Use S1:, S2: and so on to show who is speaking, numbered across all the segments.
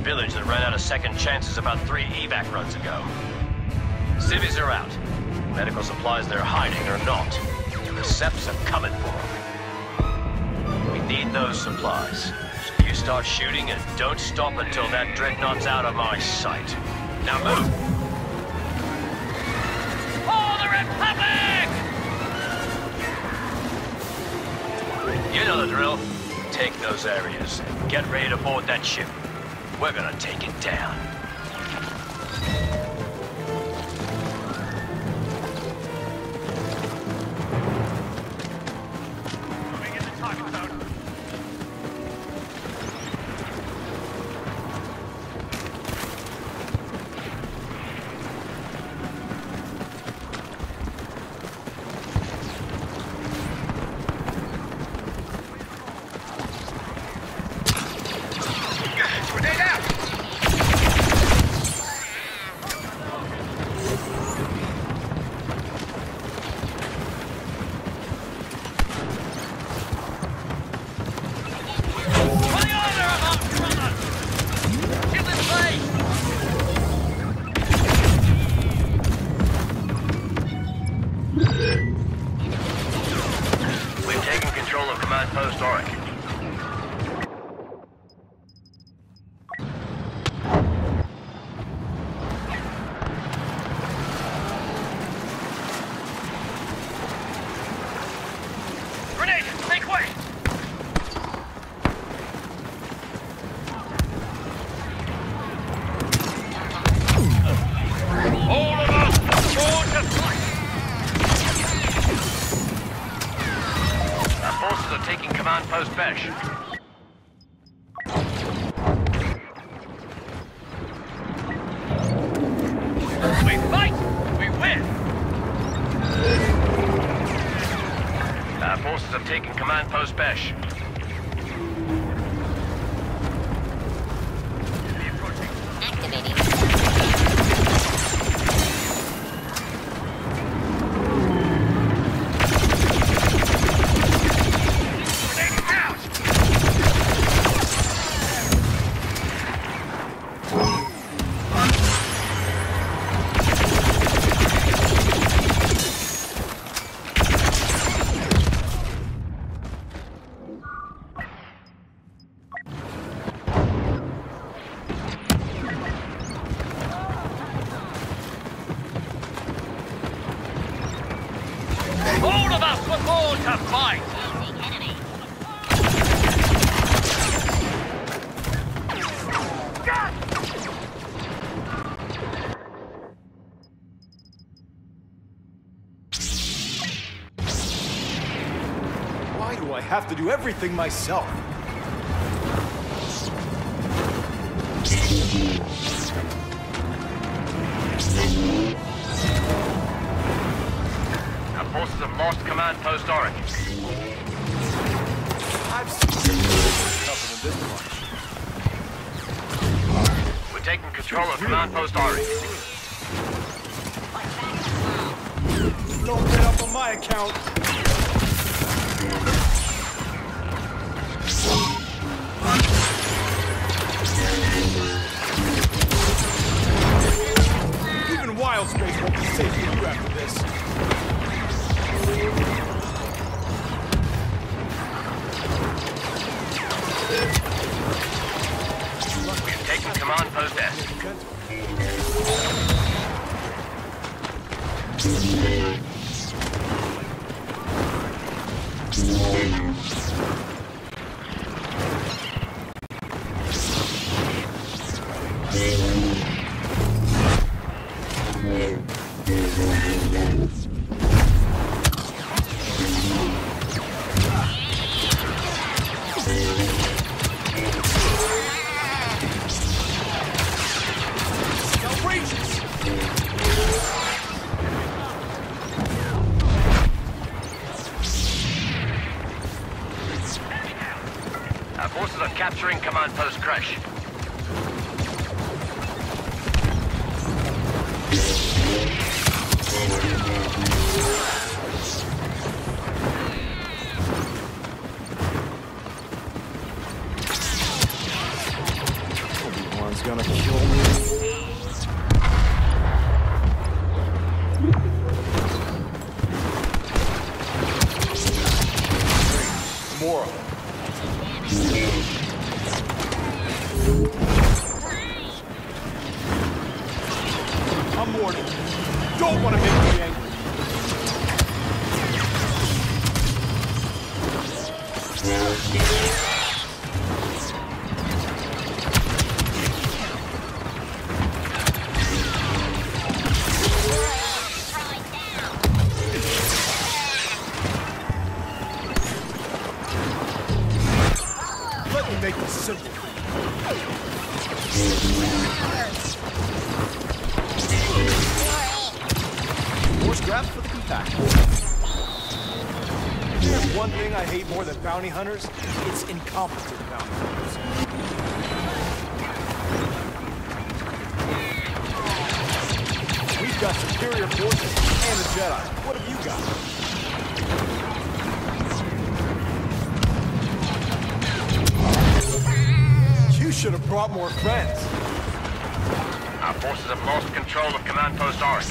S1: village that ran out of second chances about 3 evac runs ago. Civvies are out. Medical supplies they're hiding are not. The Seps are coming for them. We need those supplies. So you start shooting and don't stop until that dreadnought's out of my sight. Now move! For the Republic! You know the drill. Take those areas and get ready to board that ship. We're gonna take it down. Moving in the target zone.
S2: Have to do everything myself.
S1: Our forces have lost command post Oryx.
S2: I've seen tougher than this much.
S1: We're taking control of command post Oryx.
S2: Don't bet up on my account. Even wild space won't be safe for you after this.
S1: We've taken command post S. Our forces are capturing command post Crash.
S2: Obi-Wan's I'm warning you. Don't want to make me angry. Let me make this simple. More scraps for the compactor. There's one thing I hate more than bounty hunters. It's incompetent bounty hunters. We've got superior forces and a Jedi. What have you got? You should have brought more friends.
S1: Our forces have lost control of Command Post Oryx.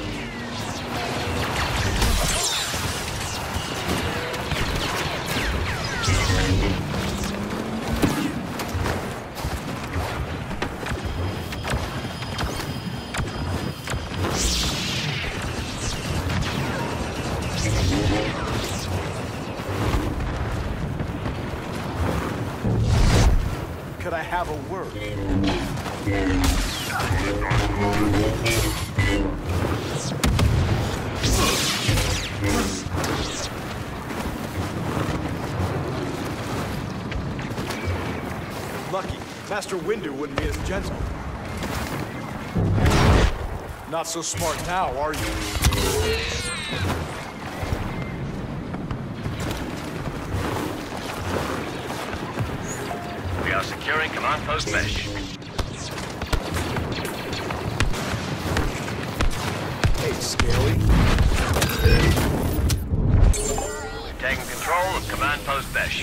S2: Could I have a word? Lucky, Master Windu wouldn't be as gentle. Not so smart now, are you?
S1: We are securing Command Post Mesh.
S2: Hey, Scaly.
S1: We've taken control of Command Post Mesh.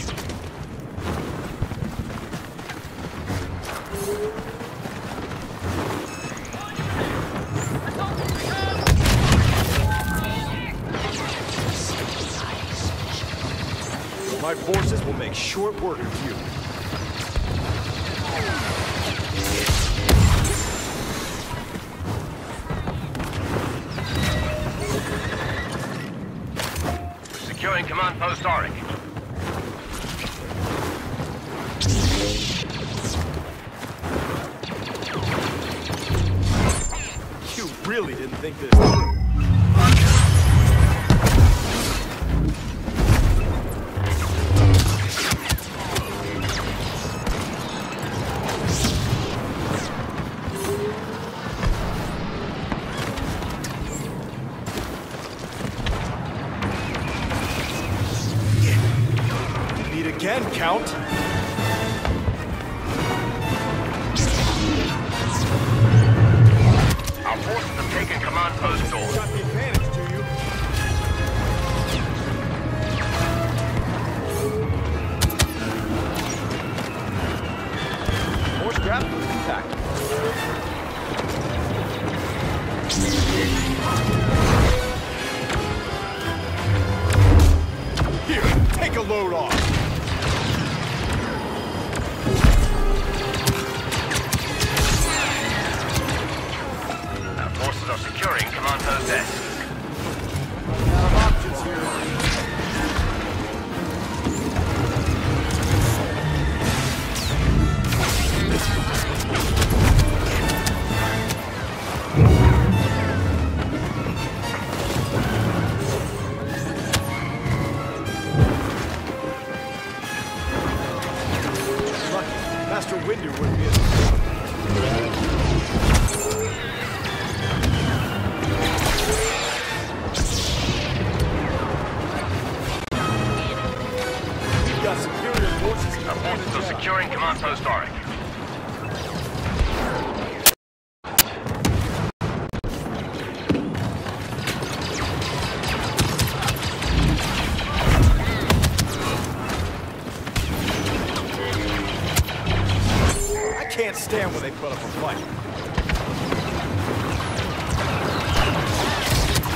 S2: My forces will make short work of you.
S1: Securing Command Post Oryx.
S2: You really didn't think this through. Again, Count.
S1: Our forces have taken Command Post Door.
S2: Got the advantage, do you? More scrap for the compactor. Here, take a load off.
S1: Securing Command Post S.
S2: Out of options here. Lucky, Master Windu wouldn't be as...
S1: Our forces are securing Command Post Oryx.
S2: I can't stand when they put up a fight.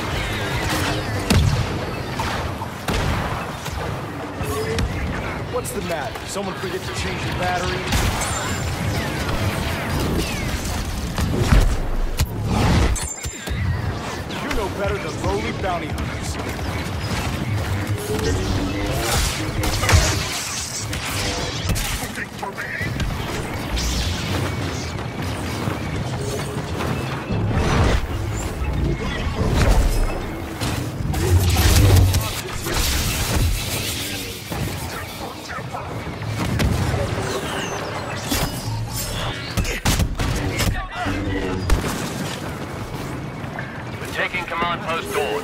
S2: What's What's the matter? Someone forget to change your battery? You're no better than lowly bounty hunters.
S1: Taking command post Dawn.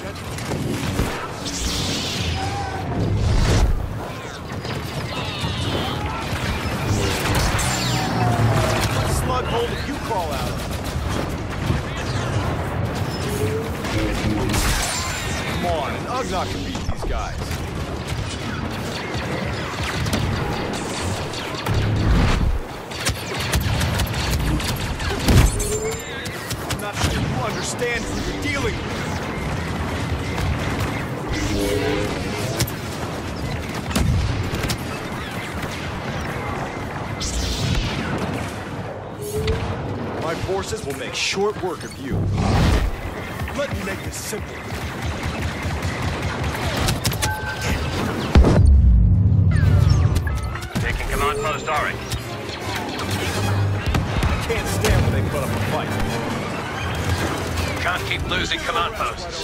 S2: Slug hole that you crawl out of. Come on, an Ugnaught can beat these guys. I'm not sure you understand who you're dealing with. My forces will make short work of you. Let me make this simple.
S1: Taking command post Auric.
S2: I can't stand when they put up a fight.
S1: Can't keep losing command posts.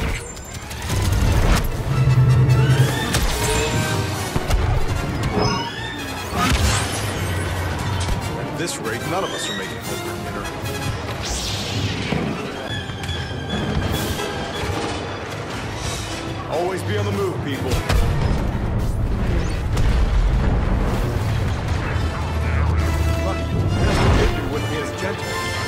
S2: At this rate, none of us are making home for dinner. Always be on the move, people. Lucky, Master Windu wouldn't be as gentle.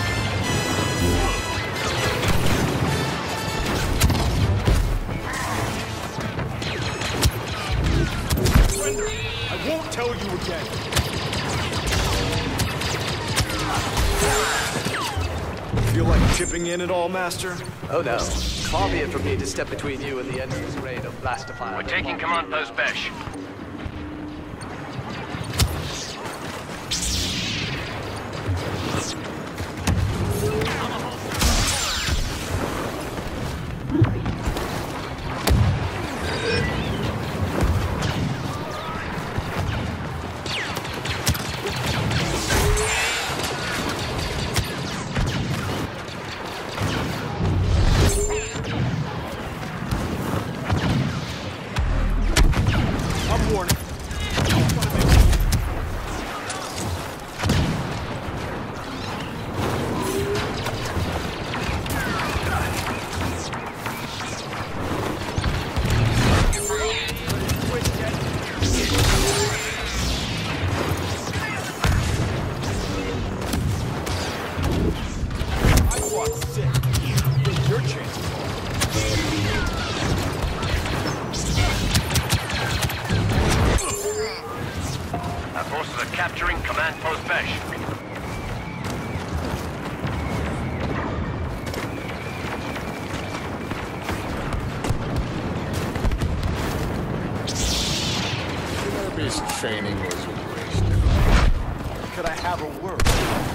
S2: Surrender! I won't tell you again. Feel like chipping in at all, Master?
S3: Oh no. Far be it from me to step between you and the endless raid of Blastify.
S1: We're taking command post Besh.
S2: I'm warning. I fought sick. Think your chances are.
S1: Our forces are capturing command post Besh.
S4: This training was a waste.
S2: Could I have a word?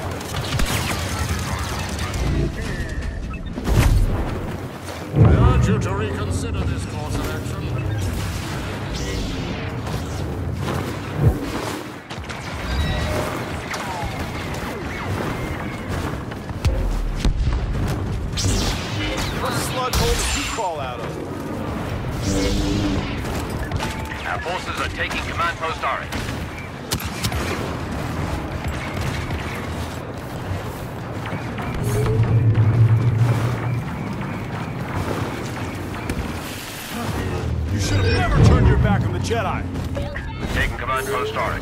S4: I urge you to reconsider this course of action.
S2: What slug hole did you crawl out of?
S1: Our forces are taking command post Auric.
S2: You should have never turned your back on the Jedi.
S1: Taking command post Auric.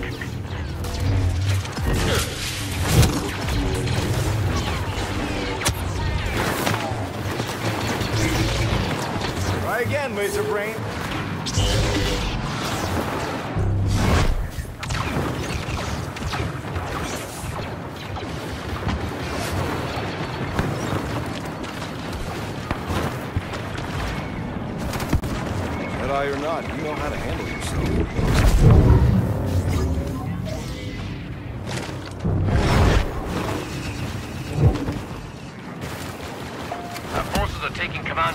S2: Try again, Laser Brain. Jedi or not, you know how to handle yourself.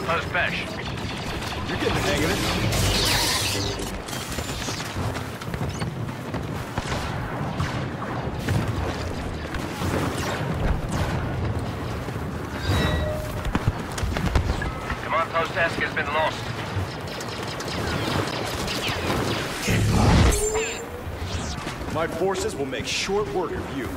S1: Post Besh.
S2: You're getting the hang of it.
S1: Command Post Esk has been lost.
S2: My forces will make short work of you.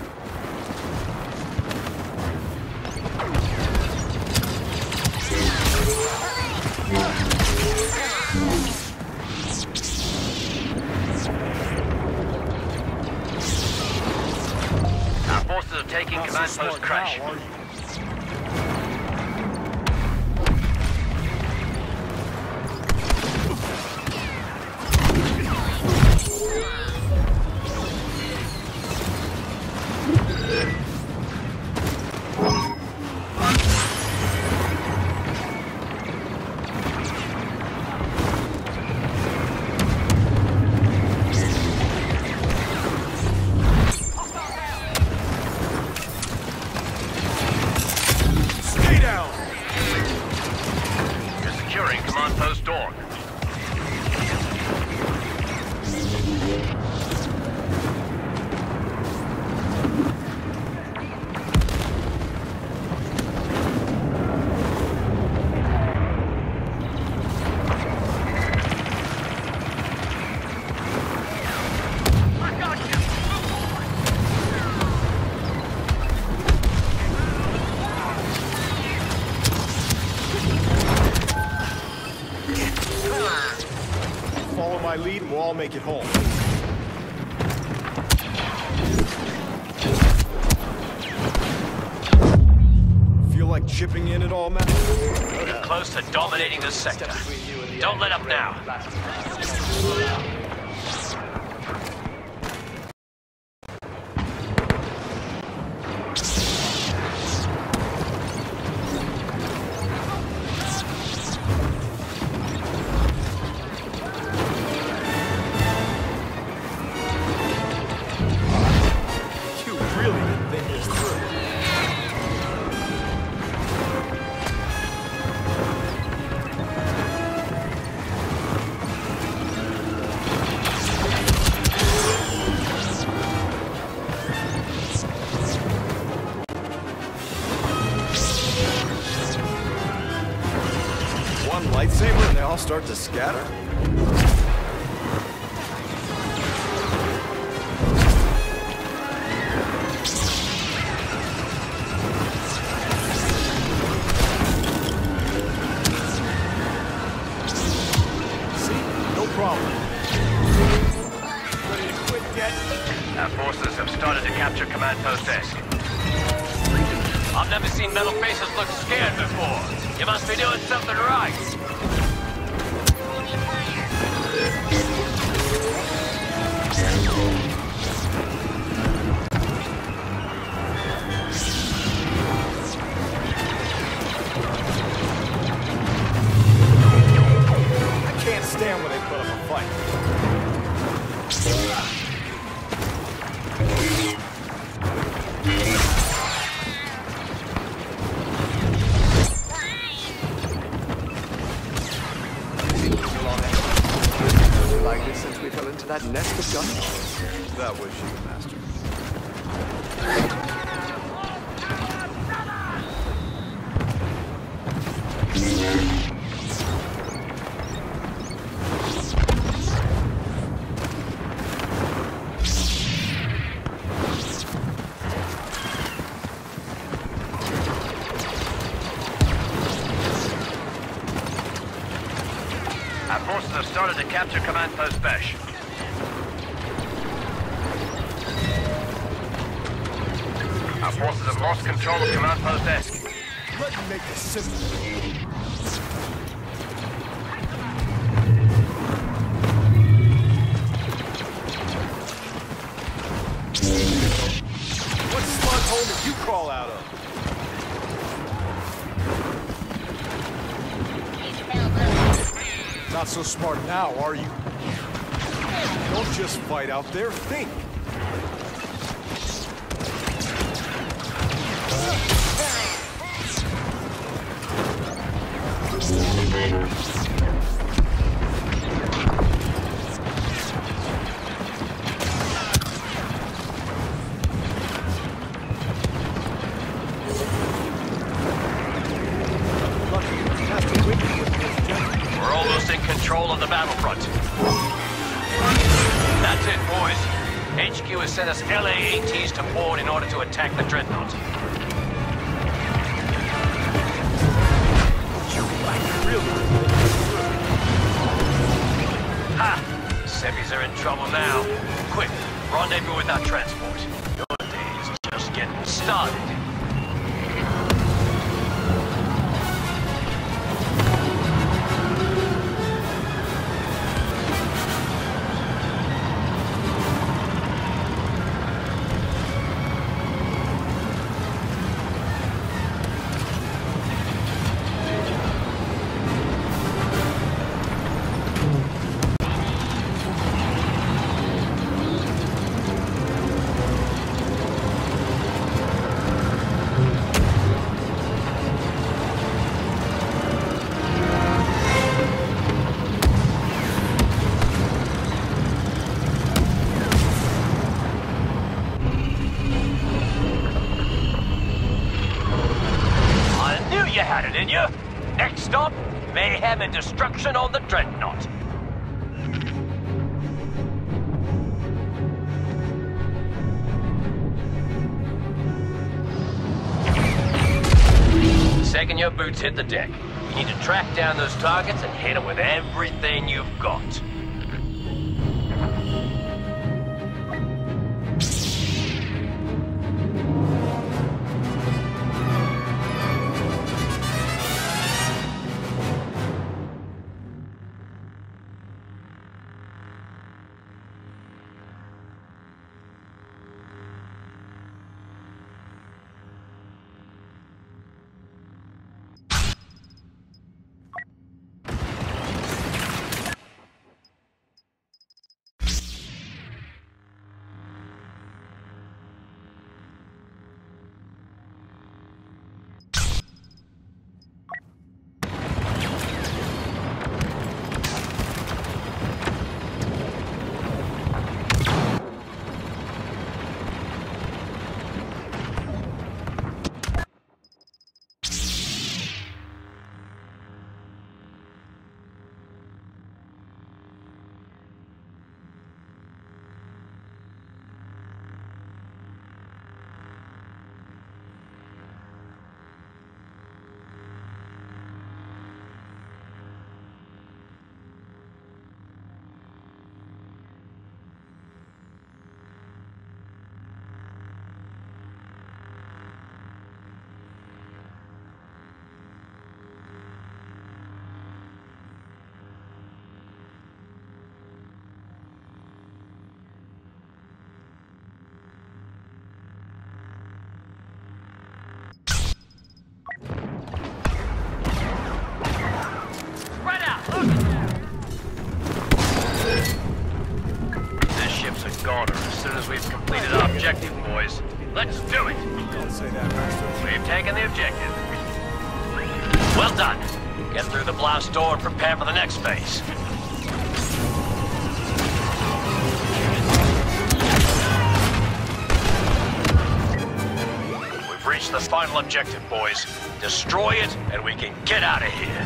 S1: Our forces are taking Command Post Crash.
S2: Now, are you? My lead and we'll all make it home. Feel like chipping in at all, Matt?
S1: We're close to dominating this sector. Don't let up now.
S2: Lightsaber and they all start to scatter? See? No problem. Ready to quit yet?
S1: Our forces have started to capture Command Post Esk. I've never seen metal faces look scared before. You must be doing something right.
S2: I can't stand when they put up a fight.
S3: Like this since we fell into that nest of guns?
S2: That was you, Master.
S1: Our forces have started to capture Command Post Besh. Our forces have lost control of Command Post Esk.
S2: Let me make this simple. What slug hole did you crawl out of? Not so smart now, are you? Don't just fight out there, think.
S1: We're almost in control of the battlefront. That's it, boys. HQ has sent us LA-ATs to board in order to attack the Dreadnought. Ha! Sevies are in trouble now. Quick, rendezvous with our transport. Your day's just getting started. You had it in you. Next stop, mayhem and destruction on the Dreadnought. Second your boots hit the deck, you need to track down those targets and hit them with everything you've got. As soon as we've completed our objective, boys. Let's do it!
S2: Don't say that, Master.
S1: We've taken the objective. Well done. Get through the blast door and prepare for the next phase. We've reached the final objective, boys. Destroy it, and we can get out of here.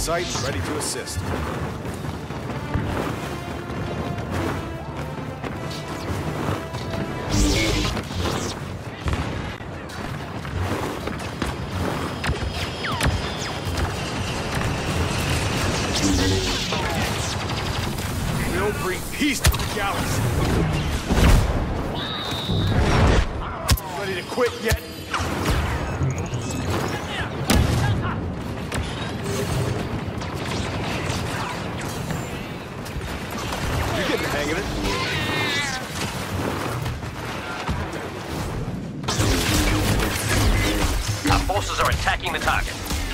S2: sight and ready to assist. We'll bring peace to the galaxy. Ready to quit yet? You're getting the hang of it.
S1: Our forces are attacking the target.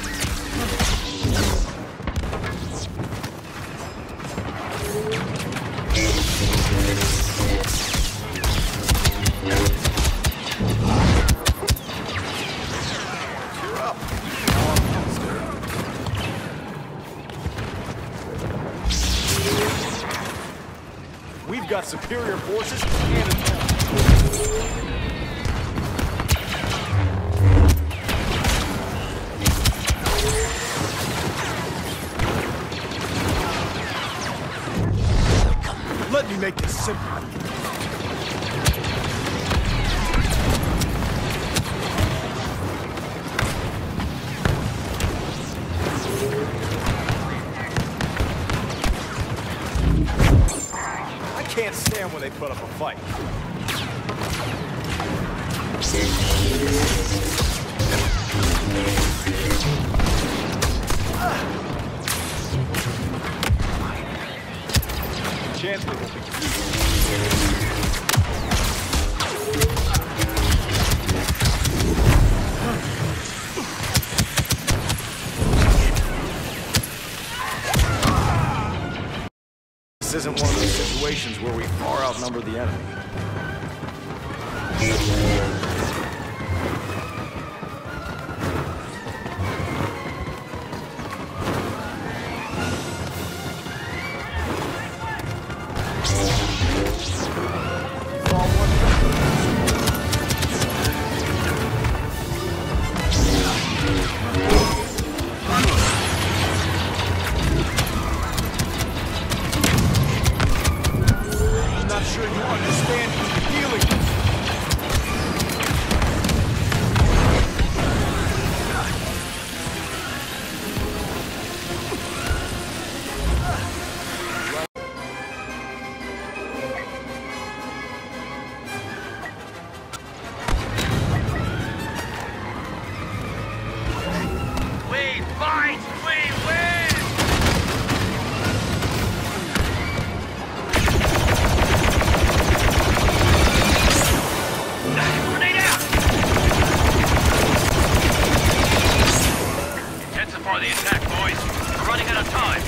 S2: You're up. We've got superior forces and let me make this simple. I can't stand when they put up a fight. Chance they won't be This isn't one of those situations where we far outnumber the enemy. I'm not sure you understand the feeling.
S1: We fight! We win! Grenade out! Intensify the attack, boys. We're running out of time.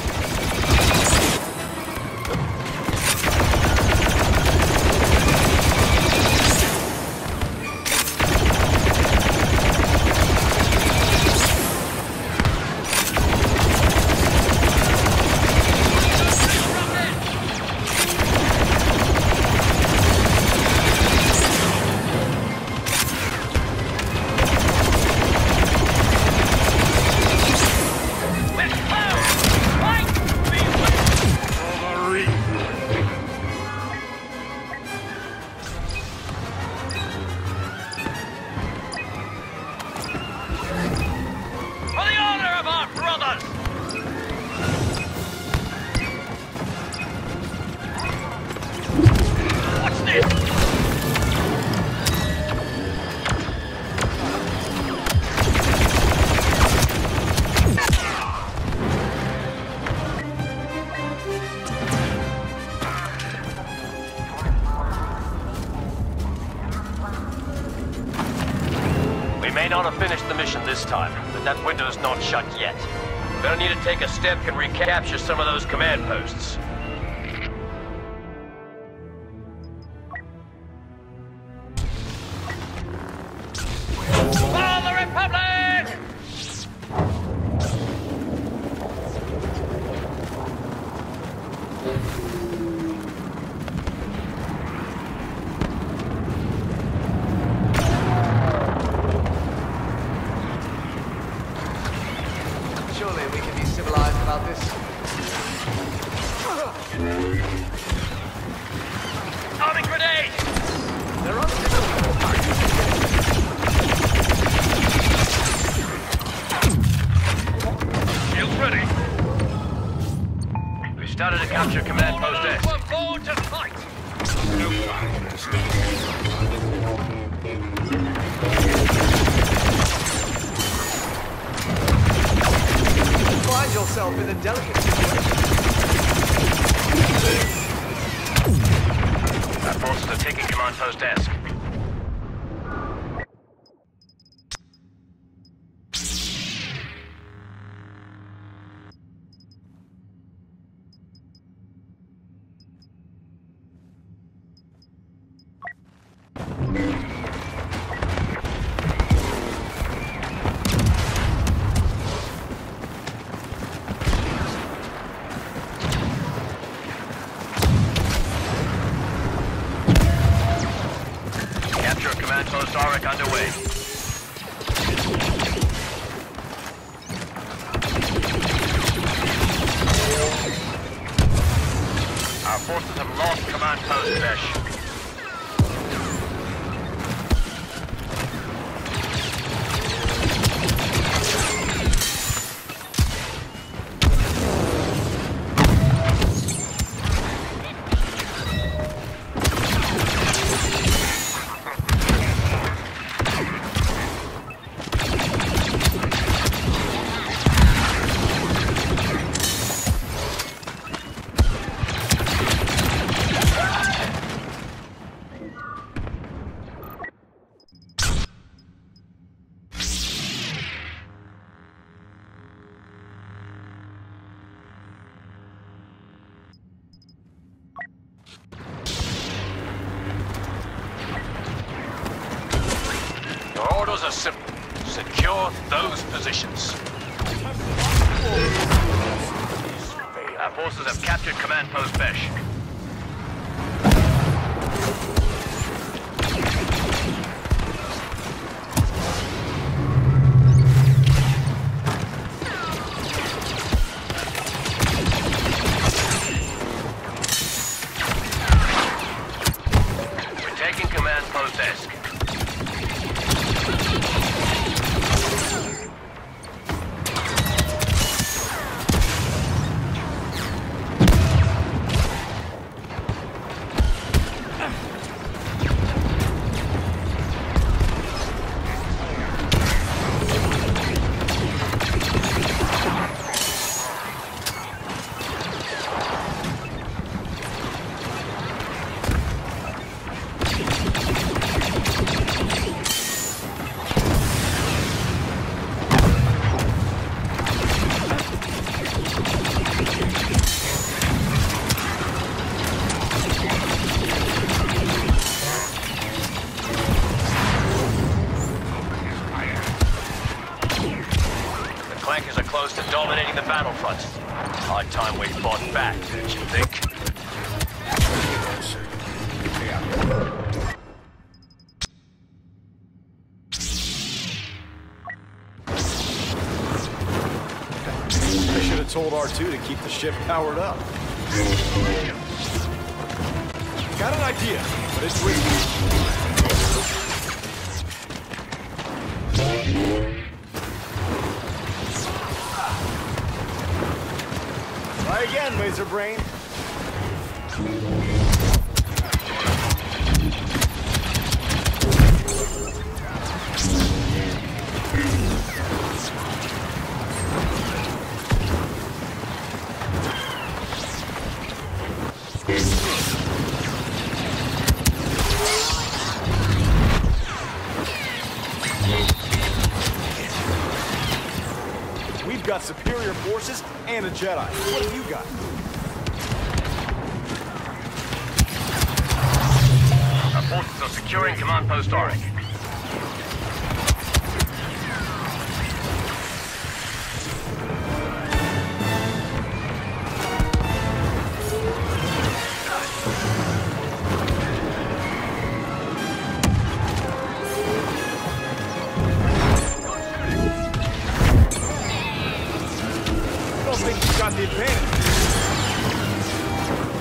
S1: For the honor of our brothers! What's this? We may not have finished the mission this time, but that window's not shut yet. Gonna need to take a step and recapture some of those command posts. For the Republic!
S3: Surely we can be
S1: Arming grenade!
S3: They're on
S1: Shields ready. We started to capture command post S. We're forward to fight!
S3: Find yourself in a delicate situation.
S1: Our forces are taking command post S. Post Auric underway. Our forces have lost command post Besh. Orders are simple. Secure those positions. Our forces have captured command post Besh. We're taking command post S. Flankers are close to dominating the battlefront. High time we fought back, didn't you think?
S2: I should have told R2 to keep the ship powered up. Got an idea, but it's risky. Try again, Laser Brain. We've got superior forces and a Jedi. What have you got?
S1: Our forces are securing command post Auric.
S2: I don't think you've got the advantage.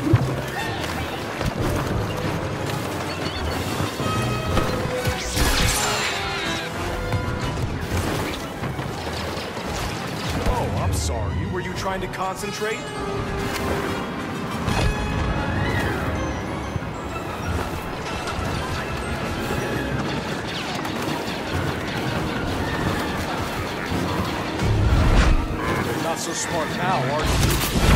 S2: trying to concentrate? You're not so smart now, are you?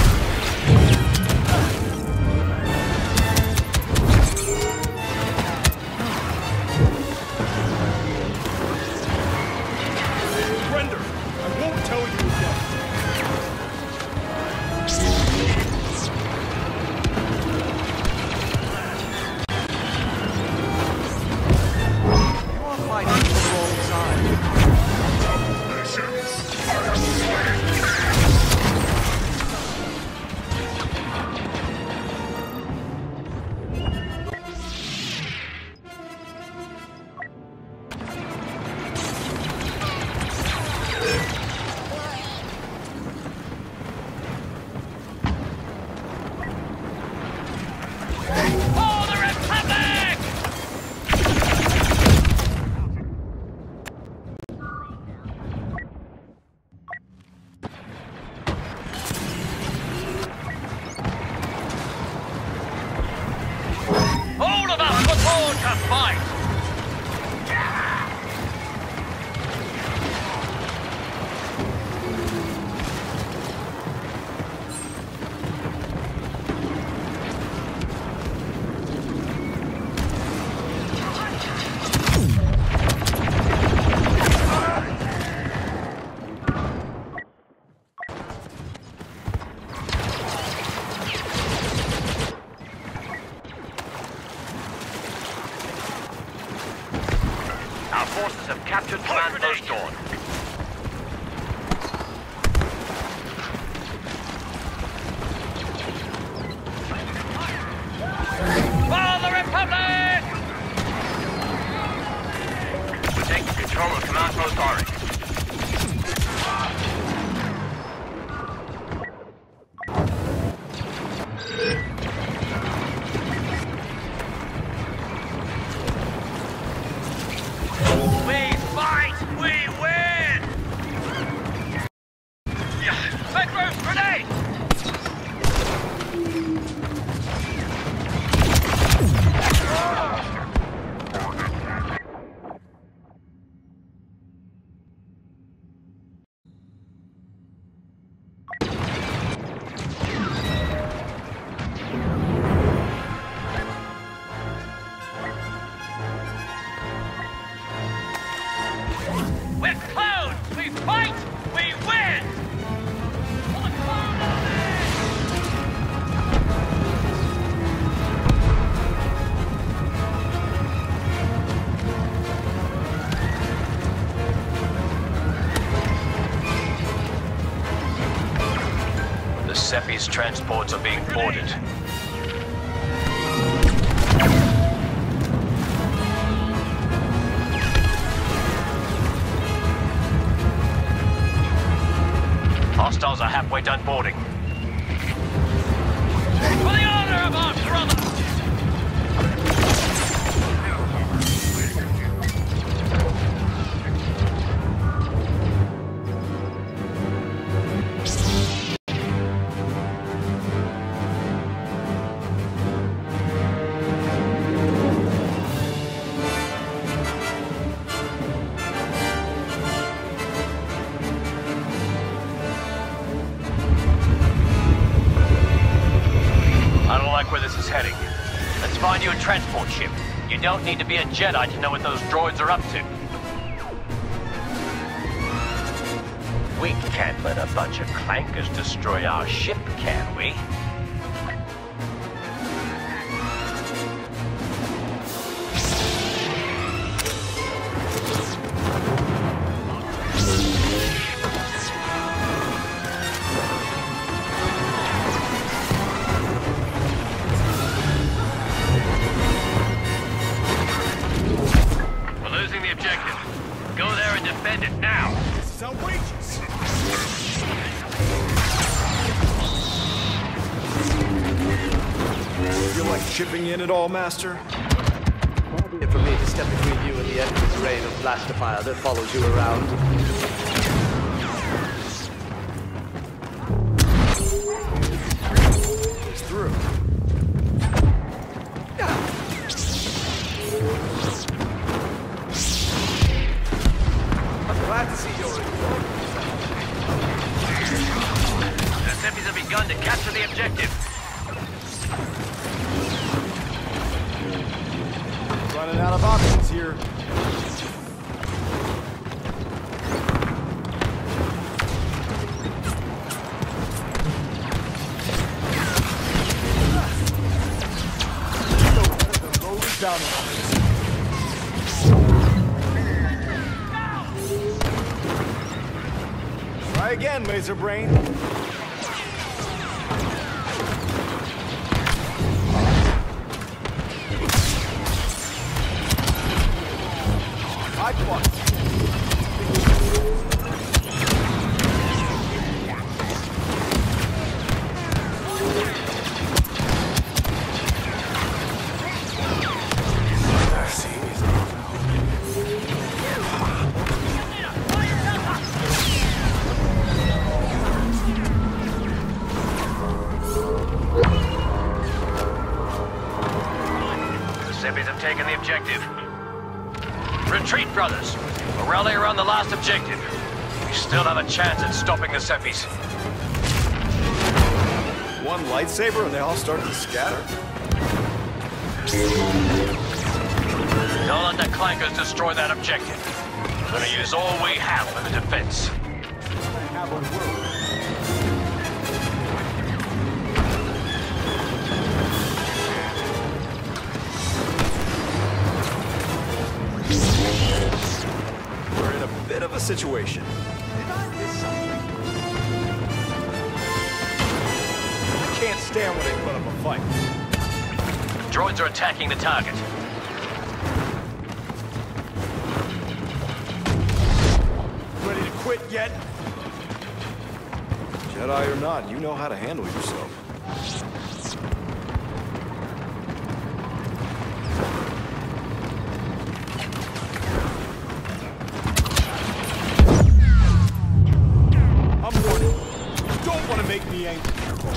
S1: Forces have captured Command Post Dawn. For the Republic! We're taking control of Command Post Orange. Seppi's transports are being boarded. Hostiles are halfway done boarding. For the honor of our brother! Find you a transport ship. You don't need to be a Jedi to know what those droids are up to. We can't let a bunch of clankers destroy our ship, can we?
S2: Shipping in at all, Master?
S3: For me to step between you and the enemy's rain of blaster fire that follows you around.
S2: down the Try again, laser brain. High plus.
S1: Zippies have taken the objective. Retreat, brothers. We'll rally around the last objective. We still have a chance at stopping the Zippies.
S2: One lightsaber and they all start to scatter.
S1: Don't let the clankers destroy that objective. We're gonna use all we have for the defense.
S2: Have a word. We're in a bit of a situation. Did I miss something? I can't stand when they put up a fight.
S1: Droids are attacking the target.
S2: Ready to quit yet? Jedi or not, you know how to handle yourself. I'm warning you. You don't want to make me angry.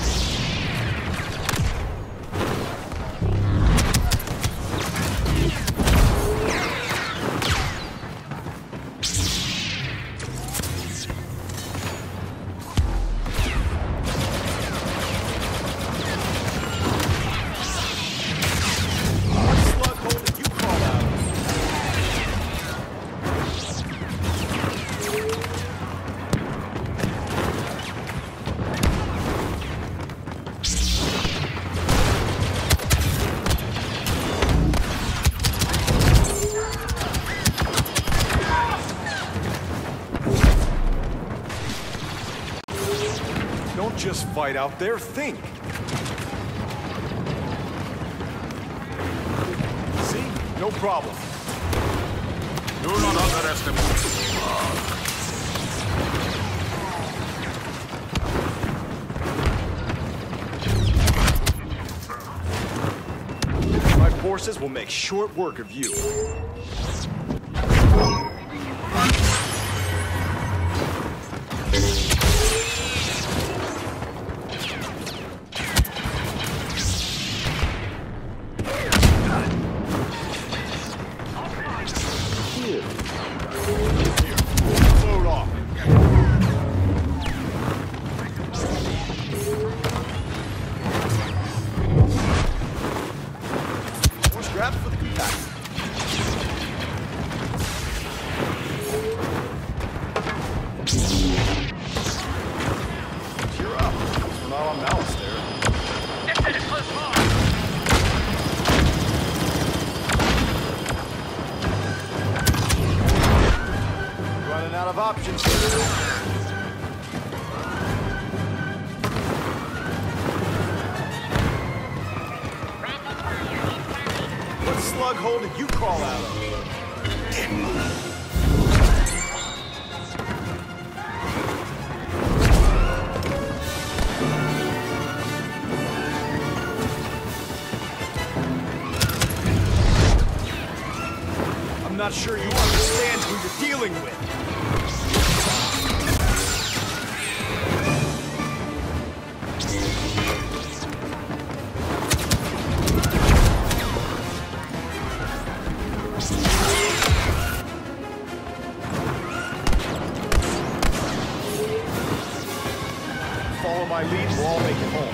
S2: Don't just fight out there, think. See? No problem.
S4: Do not underestimate.
S2: My forces will make short work of you. Load off. More scraps for the compactor. Cheer up. We're not on malice there. Running out of options. What slug hole did you crawl out of? I'm not sure you understand who you're dealing with. Follow my lead, we'll all make it home.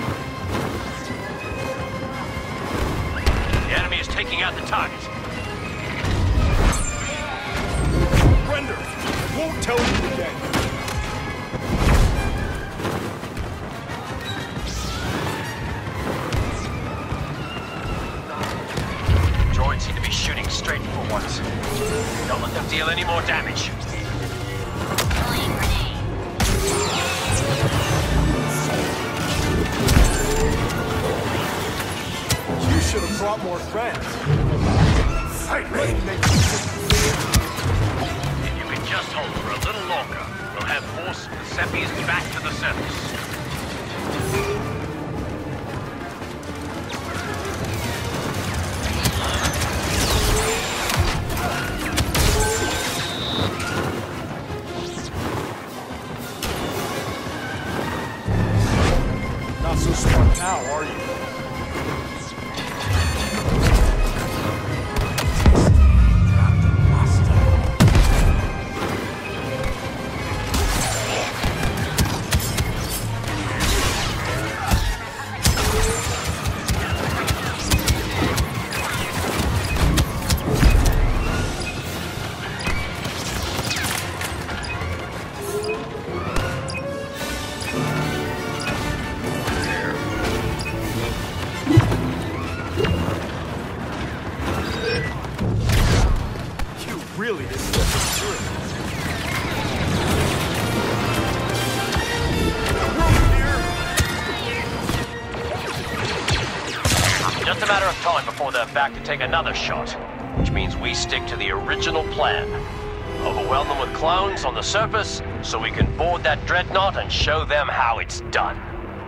S1: The enemy is taking out the target.
S2: Render! I won't tell you again.
S1: Droids ones. Don't let them deal any more damage.
S2: You should have brought more friends.
S4: Fight me!
S1: If you can just hold for a little longer, we'll have forced the Seppies back to the surface.
S2: Not so smart now, are you? Really, this is true.
S1: Just a matter of time before they're back to take another shot, which means we stick to the original plan. Overwhelm them with clones on the surface so we can board that dreadnought and show them how it's done.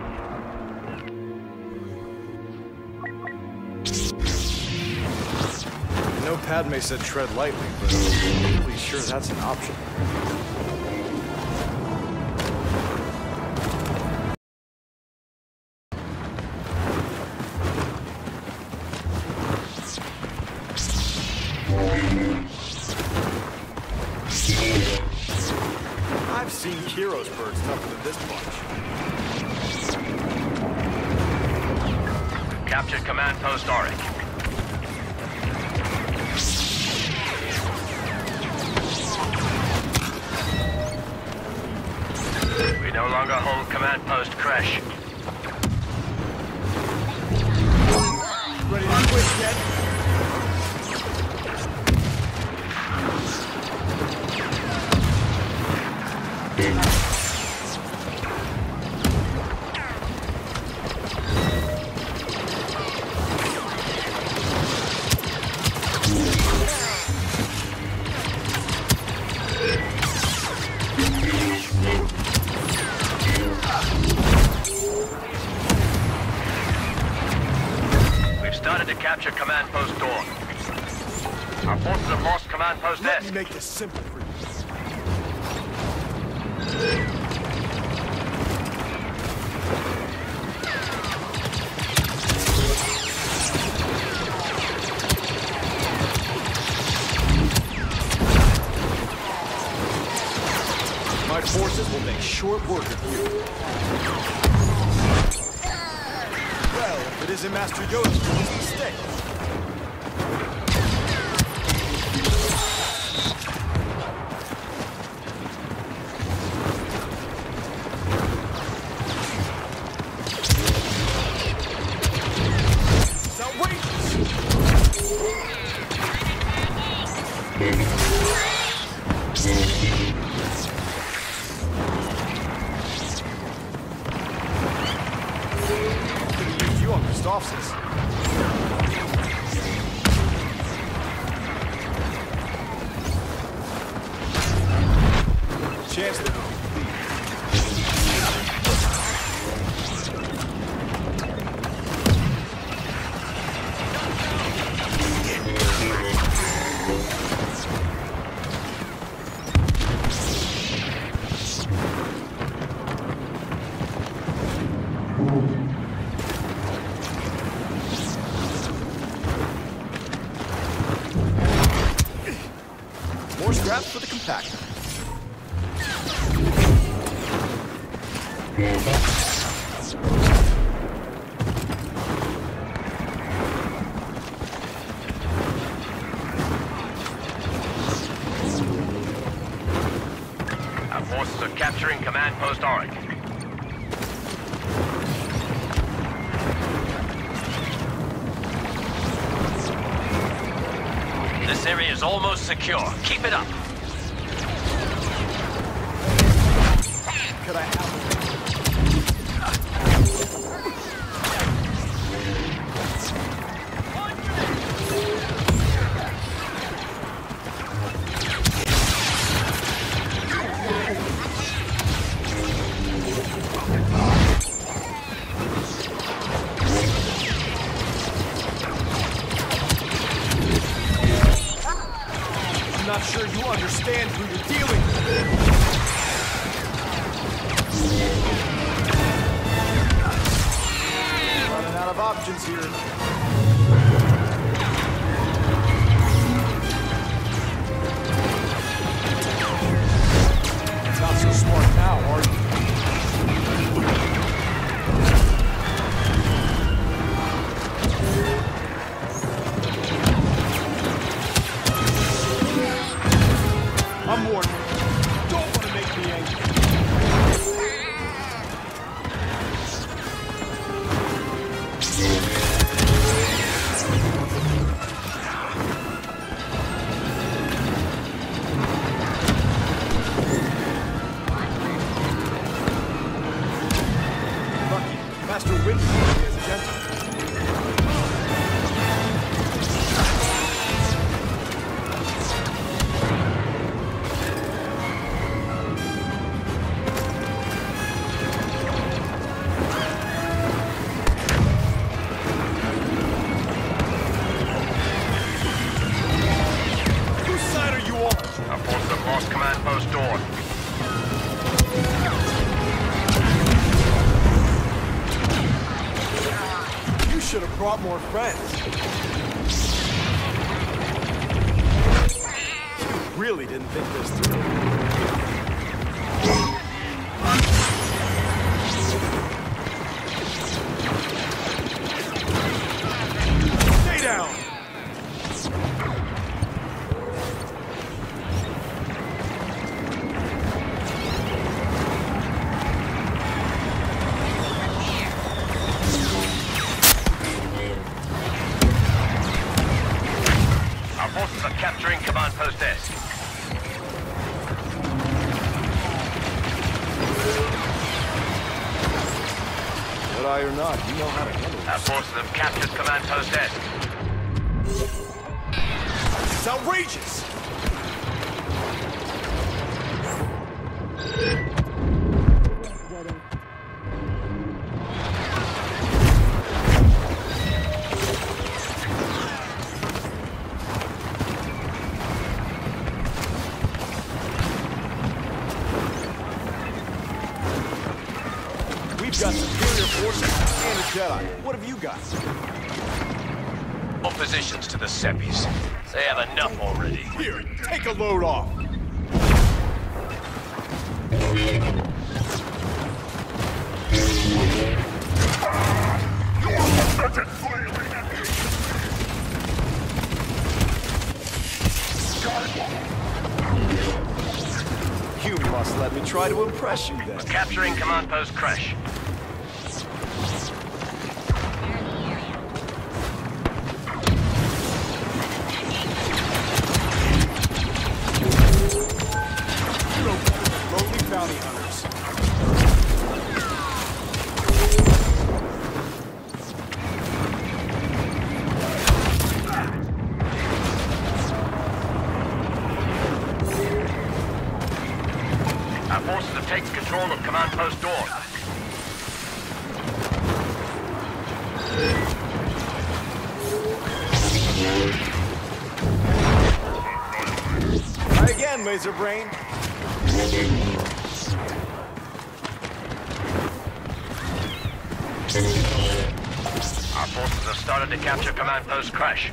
S2: I know Padme said tread lightly, but I'm really sure that's an option. I've seen Kiro's birds tougher than this bunch.
S1: Captured command post Auric. We no longer hold command post Crash.
S2: Ready to quit yet?
S1: Started to capture command post Dawn. Our forces have lost command post
S2: Let
S1: S.
S2: me make this simple for you. My forces will make short work of you. Well, if it isn't Master Yoda's mistake. It's outrageous! You on Christophsis. Chance that more scraps for the compactor.
S1: Our forces are capturing command post Auric. This area is is almost secure. Keep it up.
S2: Could I have it? I'm not sure you understand who you're dealing with. Running out of options here. Not so smart now, are you? I'm warning you. Don't want to make me angry. Lucky, Master Windu is gentle. Whose side are you on?
S1: Our forces have lost command post Darth.
S2: You should have brought more friends. You really didn't think this through. Stay down!
S1: Our forces are capturing command post S.
S2: Jedi or not, you know how to handle
S1: Our forces have captured command post S.
S2: this. It's outrageous! We've got superior forces and a Jedi. What have you got?
S1: Oppositions to the Seppies. They have enough already.
S2: Here, take a load off. You must let me try to impress you then.
S1: We're capturing command post Crash.
S2: Lowly bounty hunters.
S1: Our forces have taken control of command post Darth.
S2: Try again, laser brain.
S1: Our forces have started to capture command post Crash.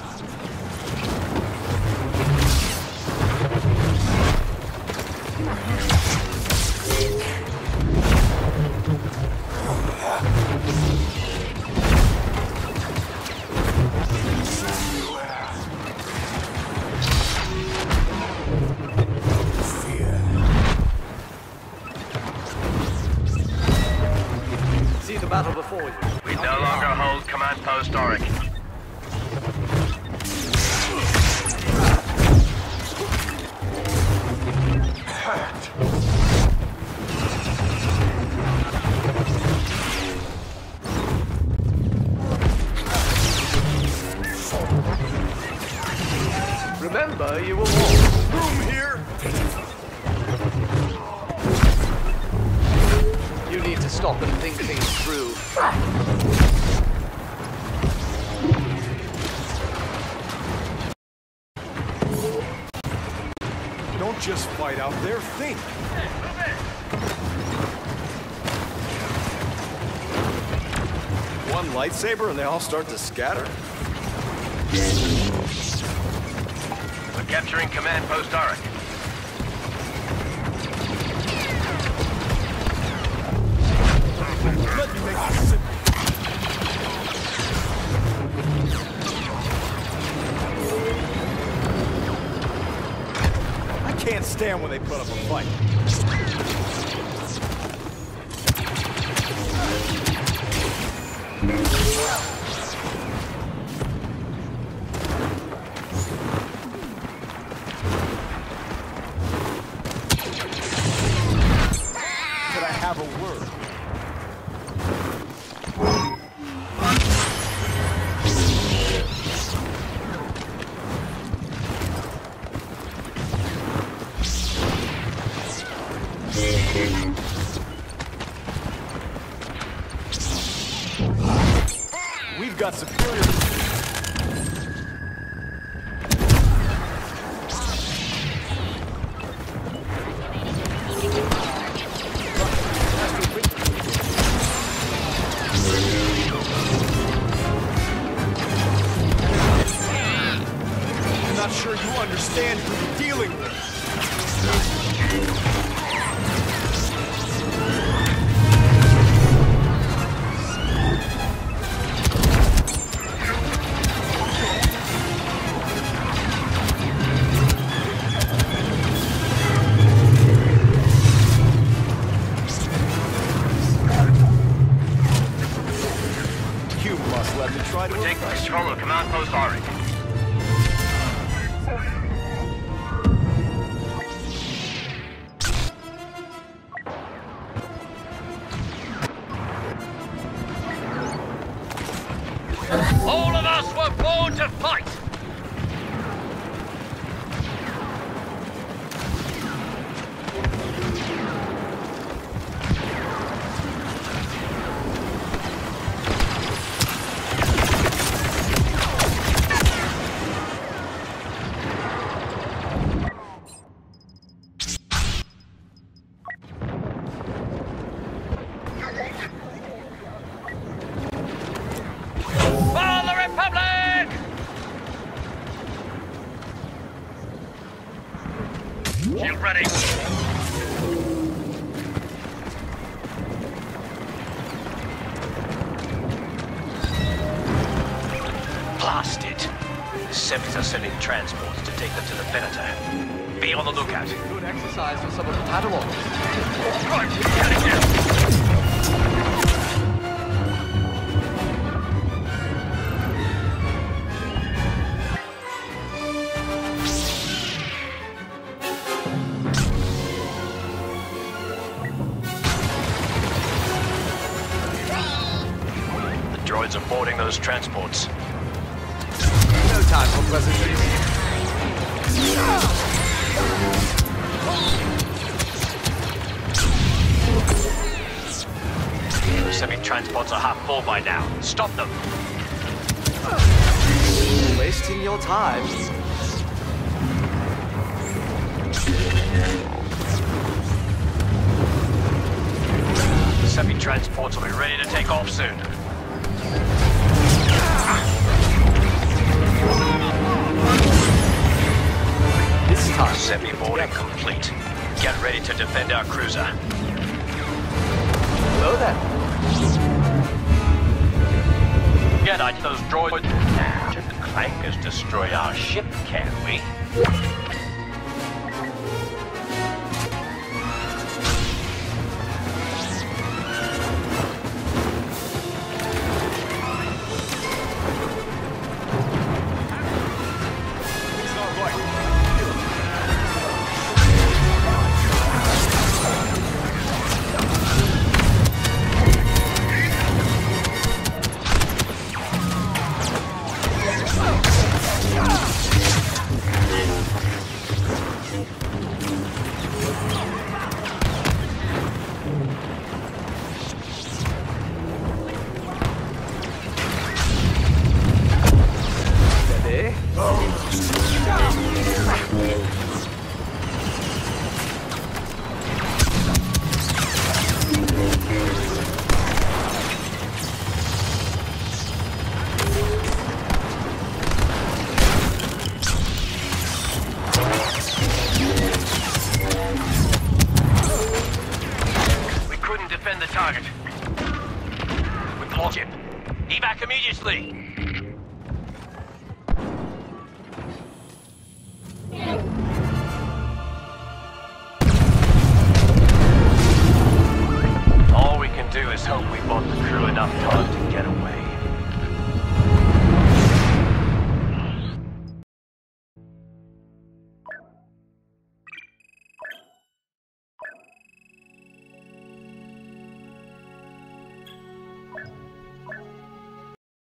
S3: See the battle before you.
S1: We no longer hold command post Auric.
S3: Remember, you will walk.
S2: Room here!
S3: You need to stop and think things through.
S2: Don't just fight out there, think! One lightsaber and they all start to scatter?
S1: We're capturing command post Darth.
S2: Let me make this simple. I can't stand when they put up a fight. Could I have a word? We've got superior... I'm not sure you understand who you're dealing with. Let me try to
S1: We're taking control of command post Darth. All of us were born to fight! Shield ready. Blast it. The Semis are sending transports to take them to the Venator. Be on the lookout.
S3: Good exercise for some of the Padawans.
S1: Right, get it down. Droids are boarding those transports.
S3: No time for pleasantries.
S1: The semi-transports are half full by now. Stop them!
S3: Wasting your time.
S1: The semi-transports will be ready to take off soon.
S3: This time.
S1: Semi-boarding complete. Get ready to defend our cruiser.
S3: Hello then.
S1: Get out those droids. The clankers destroy our ship, can't we? and defend the target. With more chip. Evac immediately!